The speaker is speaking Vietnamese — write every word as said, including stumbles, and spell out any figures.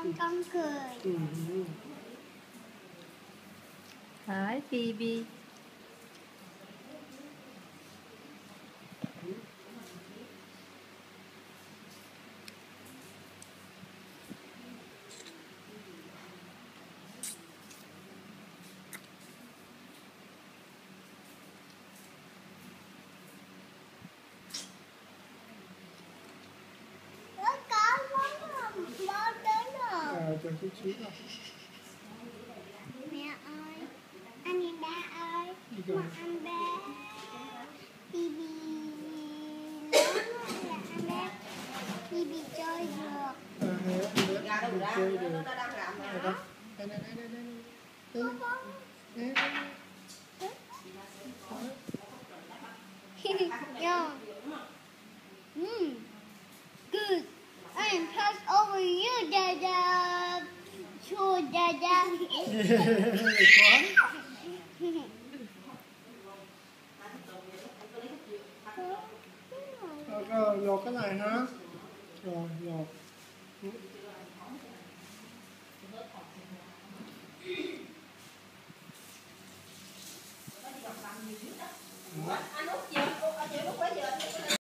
con con cười. Ừ. Hi Phoebe. Nó có món món đến rồi. À, cho chút xíu thôi. Mẹ ơi, anh em ba ơi, mà anh ba Phoebe lớn là anh ba Phoebe chơi được. À, hay đó, anh bé mình chơi được. Đây, đây, đây, đây, đây, đây. Đây, đây, đây. Yeah. Mm. Good. I am pass over you, Dada. Sure, Dada. Rồi, rồi, lột cái này ha. Rồi, lột.